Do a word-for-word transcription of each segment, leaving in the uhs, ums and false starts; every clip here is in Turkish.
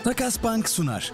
Takas Bank sunar.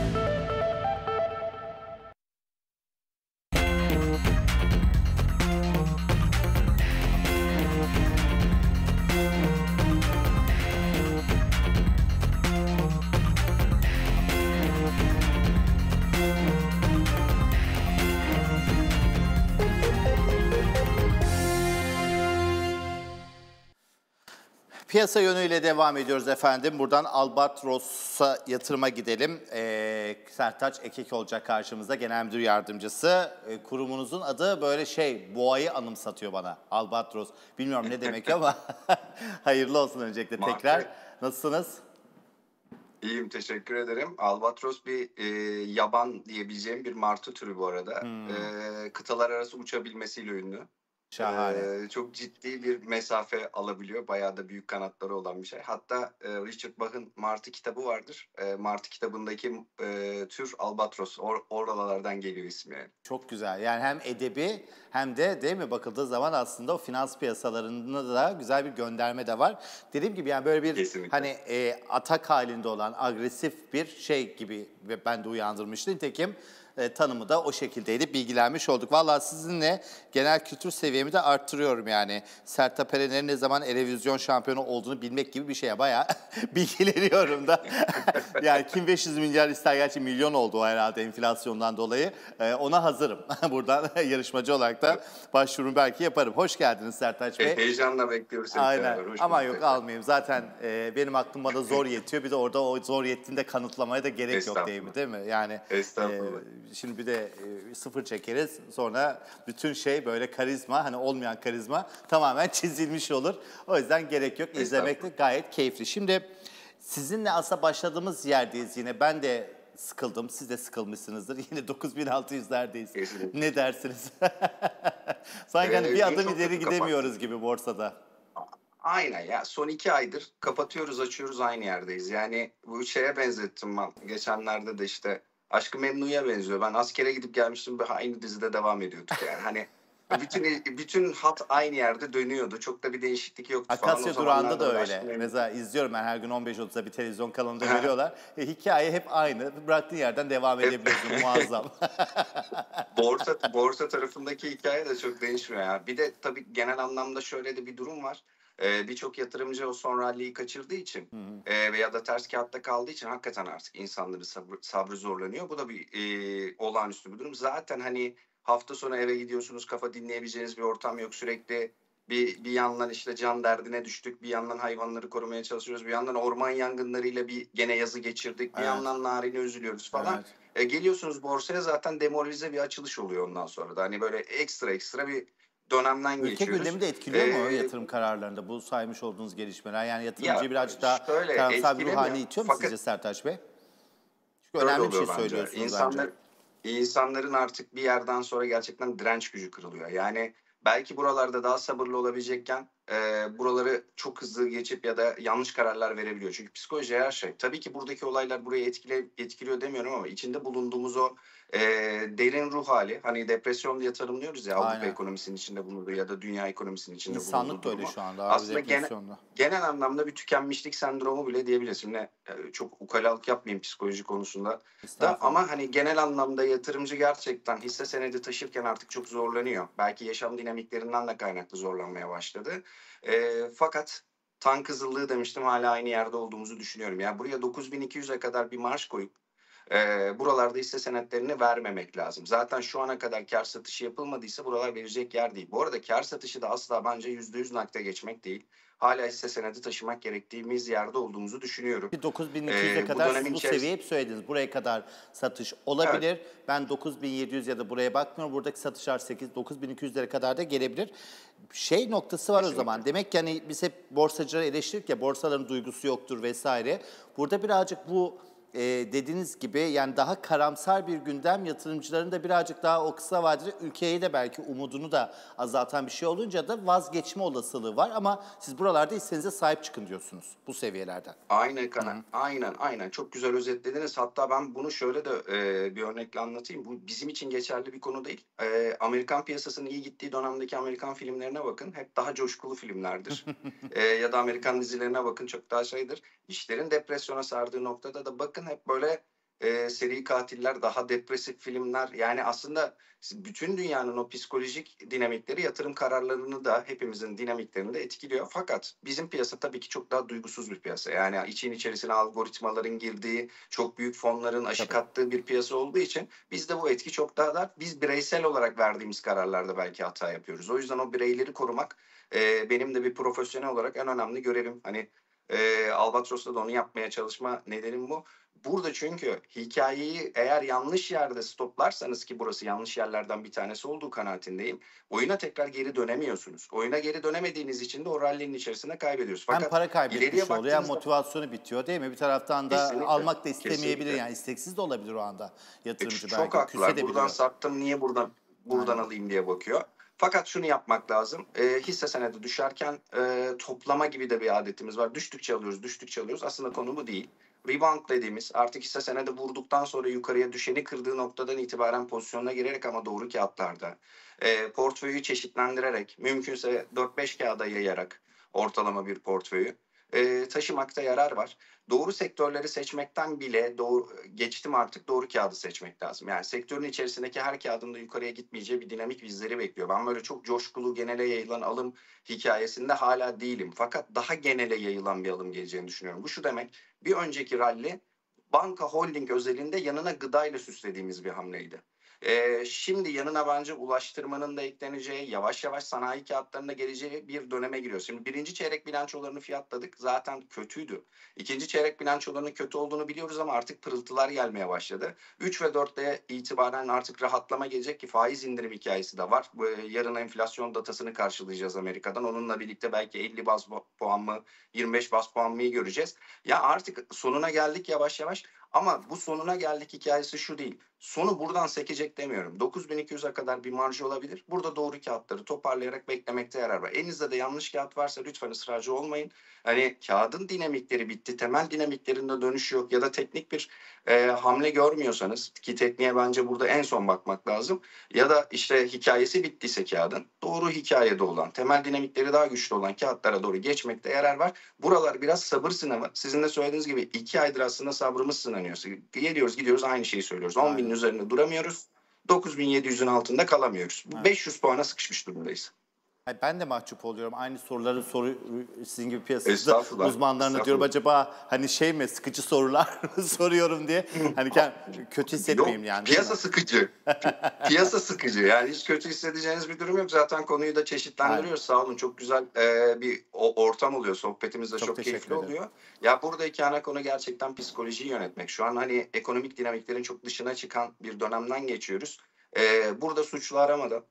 Piyasa yönüyle devam ediyoruz efendim. Buradan Albatros'a yatırıma gidelim. Ee, Sertaç Ekek olacak karşımızda, genel müdür yardımcısı. Ee, kurumunuzun adı böyle şey, boğayı anımsatıyor bana. Albatros. Bilmiyorum ne demek ama hayırlı olsun öncelikle tekrar. Nasılsınız? İyiyim, teşekkür ederim. Albatros bir e, yaban diyebileceğim bir martı türü bu arada. Hmm. E, kıtalar arası uçabilmesiyle ünlü. Şahane. Ee, çok ciddi bir mesafe alabiliyor. Bayağı da büyük kanatları olan bir şey. Hatta e, Richard Bach'ın Martı kitabı vardır. E, Martı kitabındaki e, tür Albatros. Or, oralardan geliyor ismi yani. Çok güzel. Yani hem edebi hem de değil mi bakıldığı zaman aslında o finans piyasalarında da güzel bir gönderme de var. Dediğim gibi yani böyle bir Kesinlikle. hani e, atak halinde olan agresif bir şey gibi ve ben de uyandırmıştım. Nitekim E, tanımı da o şekildeydi, bilgilenmiş olduk. Vallahi sizinle genel kültür seviyemi de arttırıyorum yani. Sertab Erener'in ne zaman Erevizyon şampiyonu olduğunu bilmek gibi bir şeye bayağı bilgileniyorum da. Yani kim beş yüz milyar ister, gerçi milyon oldu o herhalde enflasyondan dolayı. E, ona hazırım. Buradan yarışmacı olarak da başvurumu belki yaparım. Hoş geldiniz Sertaç Bey. E, heyecanla bekliyoruz. Aynen. Ama yok, almayayım. Zaten e, benim aklım bana zor yetiyor. Bir de orada o zor yettiğinde kanıtlamaya da gerek yok değil mi? Değil mi? Yani Estağfurullah. E, Şimdi bir de e, sıfır çekeriz. Sonra bütün şey böyle karizma, hani olmayan karizma tamamen çizilmiş olur. O yüzden gerek yok. İzlemek de gayet keyifli. Şimdi sizinle aslında başladığımız yerdeyiz yine. Ben de sıkıldım. Siz de sıkılmışsınızdır. Yine dokuz bin altı yüzlerdeyiz. Kesinlikle. Ne dersiniz? Sanki hani ee, bir adım ileri gidemiyoruz kapat. gibi borsada. Aynen ya. Son iki aydır kapatıyoruz, açıyoruz, aynı yerdeyiz. Yani bu şeye benzettim ben. Geçenlerde de işte Aşk-ı Memnu'ya benziyor. Ben askere gidip gelmiştim, aynı dizide devam ediyorduk yani. Hani bütün bütün hat aynı yerde dönüyordu. Çok da bir değişiklik yoktu Akasya falan. Akasya Durağı'nda da öyle. Mesela izliyorum ben her gün on beş otuzda bir televizyon kanalında veriyorlar. E, hikaye hep aynı. Bıraktığın yerden devam edebiliyorsun. Muazzam. borsa, borsa tarafındaki hikaye de çok değişmiyor ya. Bir de tabii genel anlamda şöyle de bir durum var. Ee, Birçok yatırımcı o son rally'yi kaçırdığı için hı hı. E, veya da ters kağıtta kaldığı için hakikaten artık insanların sabrı, sabrı zorlanıyor. Bu da bir e, olağanüstü bir durum. Zaten hani hafta sonu eve gidiyorsunuz, kafa dinleyebileceğiniz bir ortam yok. Sürekli bir, bir yandan işte can derdine düştük, bir yandan hayvanları korumaya çalışıyoruz, bir yandan orman yangınlarıyla bir gene yazı geçirdik, bir evet. yandan narine üzülüyoruz falan. Evet. E, geliyorsunuz borsaya, zaten demoralize bir açılış oluyor ondan sonra da. Hani böyle ekstra ekstra bir dönemden Ülke geçiyoruz. Ülke gündemi de etkiliyor ee, mu yatırım kararlarında bu saymış olduğunuz gelişmeler? Yani yatırımcıyı ya, birazcık daha tarafsal bir ruh haline itiyor mu sizce Sertaç Bey? Çünkü önemli bir şey bence. söylüyorsunuz İnsanlar, bence. İnsanların artık bir yerden sonra gerçekten direnç gücü kırılıyor. Yani belki buralarda daha sabırlı olabilecekken e, buraları çok hızlı geçip ya da yanlış kararlar verebiliyor. Çünkü psikoloji her şey. Tabii ki buradaki olaylar burayı etkile, etkiliyor demiyorum ama içinde bulunduğumuz o e, derin ruh hali, hani depresyon diye tanımlıyoruz ya, Avrupa ekonomisinin içinde bulunduğu ya da dünya ekonomisinin içinde bulunduğu İnsanlık durumu. böyle şu anda abi, aslında genel, genel anlamda bir tükenmişlik sendromu bile diyebiliriz. Şimdi e, çok ukalalık yapmayayım psikoloji konusunda da, ama hani genel anlamda yatırımcı gerçekten hisse senedi taşırken artık çok zorlanıyor. Belki yaşam dinamiklerinden de kaynaklı zorlanmaya başladı. E, fakat tan kızıllığı demiştim, hala aynı yerde olduğumuzu düşünüyorum. Yani buraya dokuz bin iki yüze kadar bir marş koyup e, buralarda hisse senetlerini vermemek lazım. Zaten şu ana kadar kar satışı yapılmadıysa buralar verecek yer değil. Bu arada kar satışı da asla bence yüzde yüz nakde geçmek değil. Hala hisse senedi taşımak gerektiğimiz yerde olduğumuzu düşünüyorum. dokuz bin iki yüze ee, kadar bu siz bu içerisinde... seviyeyi hep söylediniz. Buraya kadar satış olabilir. Evet. Ben dokuz bin yedi yüz ya da buraya bakmıyorum. Buradaki satışlar sekiz dokuz bin iki yüzlere kadar da gelebilir. Şey noktası var Kesinlikle. o zaman. Demek ki hani biz hep borsacıları eleştirdik ya, borsaların duygusu yoktur vesaire. Burada birazcık bu e, dediğiniz gibi yani daha karamsar bir gündem, yatırımcıların da birazcık daha o kısa vadede ülkeye de belki umudunu da azaltan bir şey olunca da vazgeçme olasılığı var. Ama siz buralarda hissenize sahip çıkın diyorsunuz bu seviyelerden. Aynen Kanan. Aynen aynen. Çok güzel özetlediniz. Hatta ben bunu şöyle de e, bir örnekle anlatayım. Bu bizim için geçerli bir konu değil. E, Amerikan piyasasının iyi gittiği dönemdeki Amerikan filmlerine bakın. Hep daha coşkulu filmlerdir. e, ya da Amerikan dizilerine bakın, çok daha şeydir. İşlerin depresyona sardığı noktada da bakın bakın hep böyle e, seri katiller, daha depresif filmler. Yani aslında bütün dünyanın o psikolojik dinamikleri yatırım kararlarını da hepimizin dinamiklerini de etkiliyor. Fakat bizim piyasa tabii ki çok daha duygusuz bir piyasa. Yani için içerisine algoritmaların girdiği, çok büyük fonların aşık Tabii. attığı bir piyasa olduğu için bizde bu etki çok daha dar. Biz bireysel olarak verdiğimiz kararlarda belki hata yapıyoruz. O yüzden o bireyleri korumak e, benim de bir profesyonel olarak en önemli görevim. Hani e, Albatros'ta da onu yapmaya çalışma nedenim bu. Burada çünkü hikayeyi eğer yanlış yerde stoplarsanız, ki burası yanlış yerlerden bir tanesi olduğu kanaatindeyim, oyuna tekrar geri dönemiyorsunuz. Oyuna geri dönemediğiniz için de o rally'nin içerisinde kaybediyoruz. Hem Fakat para kaybetmiş ileriye oluyor hem baktığınızda motivasyonu bitiyor değil mi? Bir taraftan da kesinlikle, almak da istemeyebilir, kesinlikle. yani isteksiz de olabilir o anda E, yatırımcı, çok belki haklılar. Buradan küsedebiliyor. sattım, niye buradan buradan Aynen. alayım diye bakıyor. Fakat şunu yapmak lazım. E, hisse senedi düşerken e, toplama gibi de bir adetimiz var. Düştükçe alıyoruz, düştükçe alıyoruz. Aslında konu bu değil. Rebound dediğimiz, artık hisse senedi vurduktan sonra yukarıya düşeni kırdığı noktadan itibaren pozisyonuna girerek ama doğru kağıtlarda, e, portföyü çeşitlendirerek, mümkünse dört beş kağıda yayarak ortalama bir portföyü e, taşımakta yarar var. Doğru sektörleri seçmekten bile doğru, geçtim artık doğru kağıdı seçmek lazım. Yani sektörün içerisindeki her kağıdın da yukarıya gitmeyeceği bir dinamik bizleri bekliyor. Ben böyle çok coşkulu, genele yayılan alım hikayesinde hala değilim. Fakat daha genele yayılan bir alım geleceğini düşünüyorum. Bu şu demek: bir önceki rally banka holding özelinde yanına gıdayla süslediğimiz bir hamleydi. Ee, şimdi yanına bence ulaştırmanın da ekleneceği, yavaş yavaş sanayi kağıtlarına geleceği bir döneme giriyor. Şimdi birinci çeyrek bilançolarını fiyatladık. Zaten kötüydü. İkinci çeyrek bilançolarının kötü olduğunu biliyoruz ama artık pırıltılar gelmeye başladı. üç ve dörtte itibaren artık rahatlama gelecek ki faiz indirim hikayesi de var. Bu, yarın enflasyon datasını karşılayacağız Amerika'dan. Onunla birlikte belki elli baz puan mı, yirmi beş baz puan mı göreceğiz. Ya artık sonuna geldik yavaş yavaş. Ama bu sonuna geldik hikayesi şu değil. Sonu buradan sekecek demiyorum. dokuz bin iki yüze kadar bir marj olabilir. Burada doğru kağıtları toparlayarak beklemekte yarar var. Elinizde de yanlış kağıt varsa lütfen ısrarcı olmayın. Hani kağıdın dinamikleri bitti, temel dinamiklerinde dönüş yok ya da teknik bir e, hamle görmüyorsanız, ki tekniğe bence burada en son bakmak lazım. Ya da işte hikayesi bittiyse kağıdın, doğru hikayede olan, temel dinamikleri daha güçlü olan kağıtlara doğru geçmekte yarar var. Buralar biraz sabır sınavı. Sizin de söylediğiniz gibi iki aydır aslında sabrımız sınanıyor. Geliyoruz gidiyoruz aynı şeyi söylüyoruz. on binin üzerinde duramıyoruz. dokuz bin yedi yüzün altında kalamıyoruz. Evet. beş yüz puana sıkışmış durumdayız. Ben de mahcup oluyorum. Aynı soruları soru sizin gibi piyasada uzmanlarına diyorum, acaba hani şey mi, sıkıcı sorular soruyorum diye. Hani kötü hissetmeyeyim yani. Piyasa sıkıcı. Piyasa sıkıcı. Yani hiç kötü hissedeceğiniz bir durum yok. Zaten konuyu da çeşitlendiriyoruz. Sağ olun. Çok güzel e, bir ortam oluyor. Sohbetimiz de çok, çok keyifli ederim. oluyor. Ya buradaki ana konu gerçekten psikolojiyi yönetmek. Şu an hani ekonomik dinamiklerin çok dışına çıkan bir dönemden geçiyoruz. E, burada suçlu aramadan,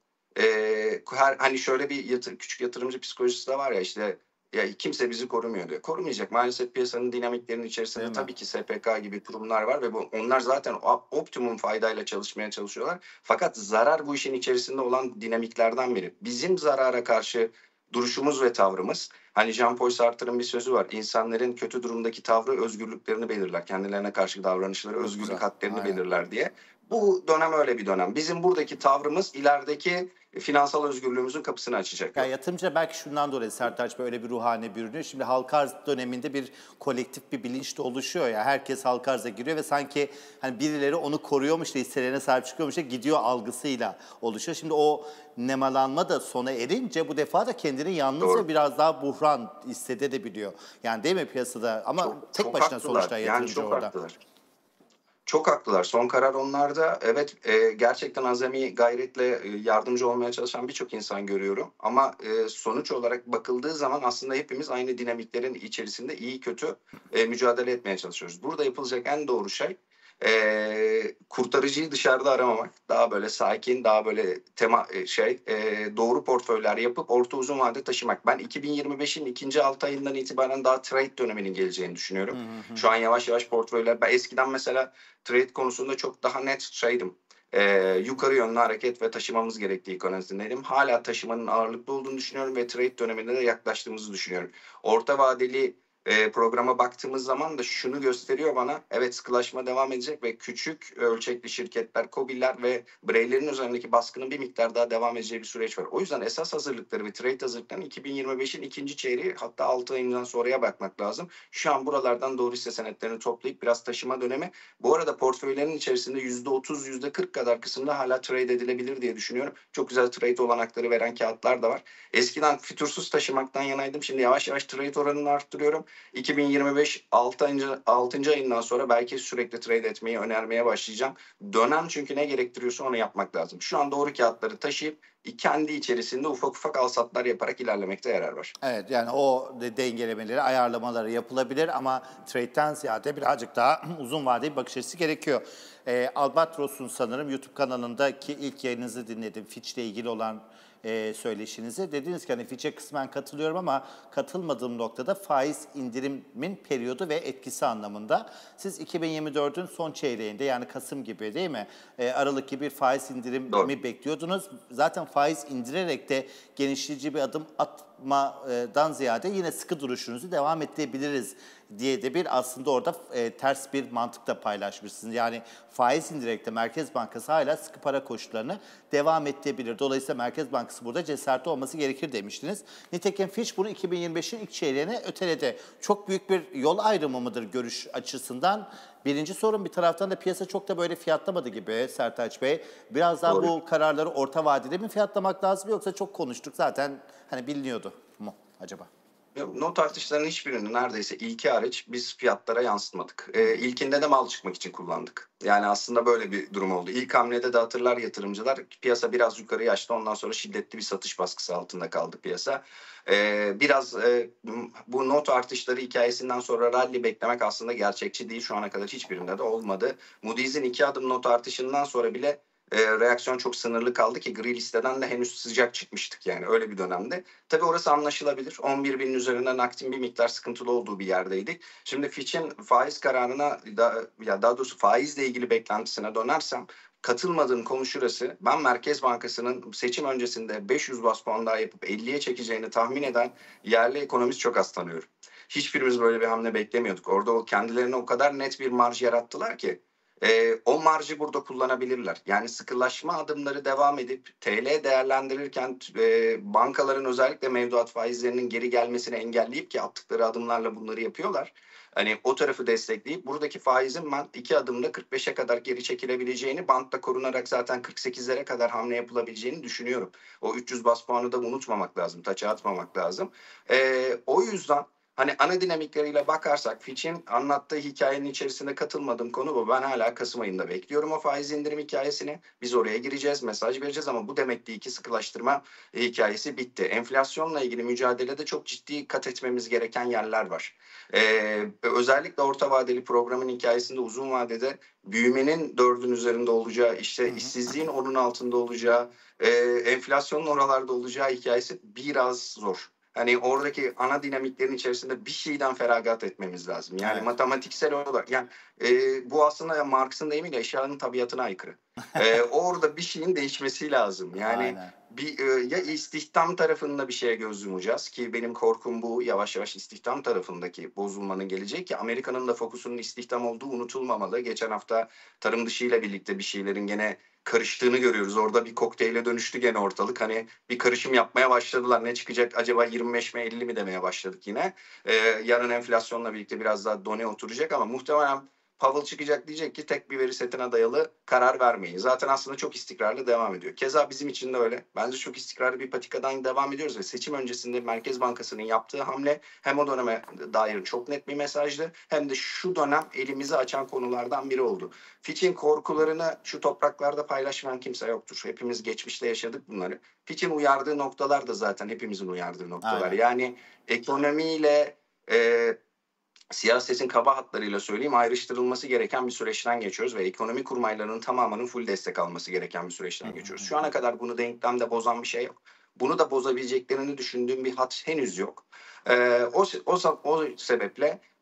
Ee, her, hani şöyle bir yatır, küçük yatırımcı psikolojisi de var ya, işte ya kimse bizi korumuyor diyor. Korumayacak. Maalesef piyasanın dinamiklerinin içerisinde Değil tabii mi? ki S P K gibi kurumlar var ve bu, onlar zaten optimum faydayla çalışmaya çalışıyorlar. Fakat zarar bu işin içerisinde olan dinamiklerden biri. Bizim zarara karşı duruşumuz ve tavrımız, hani Jean-Paul Sartre'ın bir sözü var: İnsanların kötü durumdaki tavrı özgürlüklerini belirler. Kendilerine karşı davranışları Çok özgürlük güzel. hadlerini Aynen. belirler diye. Bu dönem öyle bir dönem. Bizim buradaki tavrımız ilerideki finansal özgürlüğümüzün kapısını açacak. Ya yatırımcı belki şundan dolayı Sertaç böyle bir ruhane bürünüyor. Şimdi halka arz döneminde bir kolektif bir bilinç de oluşuyor ya. Herkes halka arza giriyor ve sanki hani birileri onu koruyormuş da hisselerine sahip çıkıyormuş da gidiyor algısıyla oluşuyor. Şimdi o nemalanma da sona erince bu defa da kendini yalnız Doğru. ve biraz daha buhran hissedebiliyor. Yani değil mi piyasada? Ama çok, tek çok başına haklılar. sonuçta yatırımcı yani çok orada. Haklılar. Çok haklılar. Son karar onlarda. Evet, e, gerçekten azami gayretle e, yardımcı olmaya çalışan birçok insan görüyorum. Ama e, sonuç olarak bakıldığı zaman aslında hepimiz aynı dinamiklerin içerisinde iyi kötü e, mücadele etmeye çalışıyoruz. Burada yapılacak en doğru şey e, kurtarıcıyı dışarıda aramamak. Daha böyle sakin, daha böyle tema e, şey e, doğru portföyler yapıp orta uzun vade taşımak. Ben iki bin yirmi beşin ikinci altı ayından itibaren daha trade döneminin geleceğini düşünüyorum. Hı hı. Şu an yavaş yavaş portföyler. Ben eskiden mesela trade konusunda çok daha net şeydim. Ee, yukarı yönlü hareket ve taşımamız gerektiği kanaatindeydim. Hala taşımanın ağırlıklı olduğunu düşünüyorum ve trade döneminde de yaklaştığımızı düşünüyorum. Orta vadeli e, programa baktığımız zaman da şunu gösteriyor bana. Evet, sıkılaşma devam edecek ve küçük ölçekli şirketler, KOBİ'ler ve bireylerin üzerindeki baskının bir miktar daha devam edeceği bir süreç var. O yüzden esas hazırlıkları ve trade hazırlıklarının iki bin yirmi beşin ikinci çeyreği, hatta altı ayından sonraya bakmak lazım. Şu an buralardan doğru hisse senetlerini toplayıp biraz taşıma dönemi. Bu arada portföylerin içerisinde yüzde otuz yüzde kırk kadar kısımda hala trade edilebilir diye düşünüyorum. Çok güzel trade olanakları veren kağıtlar da var. Eskiden fütursuz taşımaktan yanaydım. Şimdi yavaş yavaş trade oranını arttırıyorum. iki bin yirmi beş altıncı ayından sonra belki sürekli trade etmeyi önermeye başlayacağım. Dönem çünkü ne gerektiriyorsa onu yapmak lazım. Şu an doğru kağıtları taşıyıp kendi içerisinde ufak ufak alsatlar yaparak ilerlemekte yarar var. Evet, yani o dengelemeleri, ayarlamaları yapılabilir ama trade'den ziyade birazcık daha uzun vadeli bir bakış açısı gerekiyor. Ee, Albatros'un sanırım YouTube kanalındaki ilk yayınınızı dinledim. Fitch'le ilgili olan e, söyleşinizi. Dediniz ki hani Fitch'e kısmen katılıyorum ama katılmadığım noktada faiz indirimin periyodu ve etkisi anlamında. Siz iki bin yirmi dördün son çeyreğinde, yani Kasım gibi değil mi? E, Aralık gibi bir faiz indirimi Doğru. bekliyordunuz. Zaten faiz indirerek de genişleyici bir adım atmadan ziyade yine sıkı duruşunuzu devam ettirebiliriz diye de bir aslında orada e, ters bir mantıkla paylaşmışsınız. Yani faiz indirerek de Merkez Bankası hala sıkı para koşullarını devam ettirebilir. Dolayısıyla Merkez Bankası burada cesaretli olması gerekir demiştiniz. Nitekim Fitch bunu iki bin yirmi beşin ilk çeyreğine öteledi. Çok büyük bir yol ayrımı mıdır görüş açısından? Birinci sorun, bir taraftan da piyasa çok da böyle fiyatlamadı gibi Sertaç Bey. Biraz daha Doğru. bu kararları orta vadede mi fiyatlamak lazım, yoksa çok konuştuk zaten hani biliniyordu mu acaba? Not artışlarının hiçbirini neredeyse ilki hariç biz fiyatlara yansıtmadık. Ee, ilkinde de mal çıkmak için kullandık. Yani aslında böyle bir durum oldu. İlk hamlede de hatırlar yatırımcılar, piyasa biraz yukarı açtı. Ondan sonra şiddetli bir satış baskısı altında kaldı piyasa. Ee, biraz e, bu not artışları hikayesinden sonra rally beklemek aslında gerçekçi değil. Şu ana kadar hiçbirinde de olmadı. Moody's'in iki adım not artışından sonra bile E, reaksiyon çok sınırlı kaldı ki gri listeden de henüz sıcak çıkmıştık, yani öyle bir dönemde. Tabii orası anlaşılabilir. on bir binin üzerinde nakdin bir miktar sıkıntılı olduğu bir yerdeydik. Şimdi Fitch'in faiz kararına, da, ya daha doğrusu faizle ilgili beklentisine dönersem, katılmadığım konu şurası: ben Merkez Bankası'nın seçim öncesinde beş yüz bas puan daha yapıp elliye çekeceğini tahmin eden yerli ekonomist çok az tanıyorum. Hiçbirimiz böyle bir hamle beklemiyorduk. Orada kendilerine o kadar net bir marj yarattılar ki E, o marjı burada kullanabilirler. Yani sıkılaşma adımları devam edip T L değerlendirirken e, bankaların özellikle mevduat faizlerinin geri gelmesini engelleyip, ki attıkları adımlarla bunları yapıyorlar. Hani o tarafı destekleyip buradaki faizin ben iki adımda kırk beşe kadar geri çekilebileceğini, bantta korunarak zaten kırk sekizlere kadar hamle yapılabileceğini düşünüyorum. O üç yüz bas puanı da unutmamak lazım, taça atmamak lazım. E, o yüzden hani ana dinamikleriyle bakarsak, Fitch'in anlattığı hikayenin içerisinde katılmadığım konu bu. Ben hala Kasım ayında bekliyorum o faiz indirim hikayesini. Biz oraya gireceğiz, mesaj vereceğiz ama bu demek değil ki sıkılaştırma hikayesi bitti. Enflasyonla ilgili mücadelede çok ciddi kat etmemiz gereken yerler var. Ee, özellikle orta vadeli programın hikayesinde uzun vadede büyümenin dördün üzerinde olacağı, işte işsizliğin onun altında olacağı, e, enflasyonun oralarda olacağı hikayesi biraz zor. Hani oradaki ana dinamiklerin içerisinde bir şeyden feragat etmemiz lazım. Yani evet. matematiksel olarak, yani e, bu aslında Marx'ın deyimiyle eşyanın tabiatına aykırı. e, orada bir şeyin değişmesi lazım. Yani Aynen. bir e, ya istihdam tarafında bir şeye göz yumacağız ki benim korkum bu, yavaş yavaş istihdam tarafındaki bozulmanın gelecek, ki Amerika'nın da fokusunun istihdam olduğu unutulmamalı. Geçen hafta tarım dışı ile birlikte bir şeylerin gene karıştığını görüyoruz. Orada bir kokteyle dönüştü gene ortalık. Hani bir karışım yapmaya başladılar. Ne çıkacak acaba, yirmi beş mi elli mi demeye başladık yine. Ee, yarın enflasyonla birlikte biraz daha done oturacak ama muhtemelen Powell çıkacak, diyecek ki tek bir veri setine dayalı karar vermeyin. Zaten aslında çok istikrarlı devam ediyor. Keza bizim için de öyle. Bence çok istikrarlı bir patikadan devam ediyoruz ve seçim öncesinde Merkez Bankası'nın yaptığı hamle hem o döneme dair çok net bir mesajdı, hem de şu dönem elimizi açan konulardan biri oldu. Fitch'in korkularını şu topraklarda paylaşmayan kimse yoktur. Hepimiz geçmişte yaşadık bunları. Fitch'in uyardığı noktalar da zaten hepimizin uyardığı noktalar. Aynen. Yani ekonomiyle e, siyasetin kaba hatlarıyla söyleyeyim, ayrıştırılması gereken bir süreçten geçiyoruz ve ekonomi kurmaylarının tamamının full destek alması gereken bir süreçten geçiyoruz. Şu ana kadar bunu denklemde bozan bir şey yok. Bunu da bozabileceklerini düşündüğüm bir hat henüz yok. Ee, o, o, o sebeple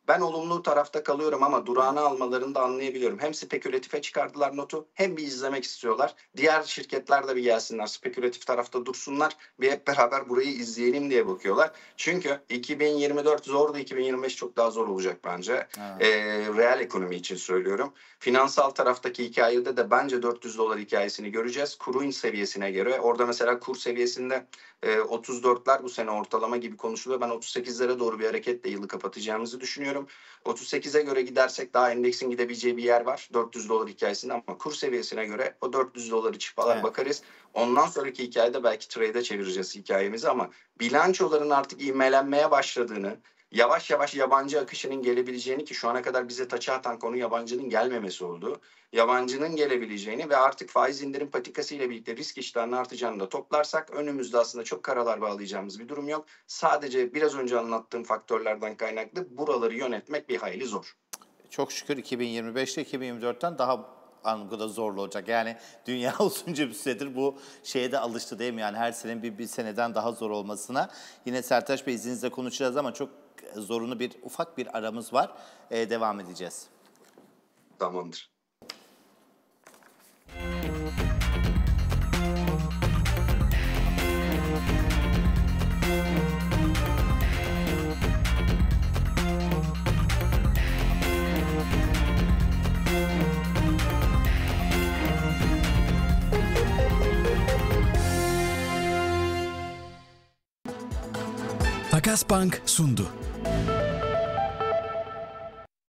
Ben olumlu tarafta kalıyorum ama durağını almalarını da anlayabiliyorum. Hem spekülatife çıkardılar notu hem bir izlemek istiyorlar. Diğer şirketler de bir gelsinler, spekülatif tarafta dursunlar. Bir hep beraber burayı izleyelim diye bakıyorlar. Çünkü iki bin yirmi dört zordu, iki bin yirmi beş çok daha zor olacak bence. Evet. Ee, reel ekonomi için söylüyorum. Finansal taraftaki hikayede de bence dört yüz dolar hikayesini göreceğiz. Kurun seviyesine göre. Orada mesela kur seviyesinde e, otuz dörtler bu sene ortalama gibi konuşuluyor. Ben otuz sekizlere doğru bir hareketle yılı kapatacağımızı düşünüyorum. otuz sekize göre gidersek daha endeksin gidebileceği bir yer var. dört yüz dolar hikayesinde ama kur seviyesine göre o dört yüz doları çıpalar evet. bakarız. Ondan sonraki hikayede belki trade'e çevireceğiz hikayemizi ama bilançoların artık ivmelenmeye başladığını, yavaş yavaş yabancı akışının gelebileceğini ki şu ana kadar bize taça atan konu yabancının gelmemesi oldu. Yabancının gelebileceğini ve artık faiz indirim patikası ile birlikte risk iştahının artacağını da toplarsak önümüzde aslında çok karalar bağlayacağımız bir durum yok. Sadece biraz önce anlattığım faktörlerden kaynaklı buraları yönetmek bir hayli zor. Çok şükür iki bin yirmi beşte iki bin yirmi dörtten daha anlamda zorlu olacak. Yani dünya uzunca bir süredir bu şeye de alıştı değil mi? Yani her senenin bir, bir seneden daha zor olmasına. Yine Sertaç Bey izninizle konuşacağız ama çok zorunlu bir ufak bir aramız var. Ee, devam edeceğiz. Tamamdır. Takas Bank sundu.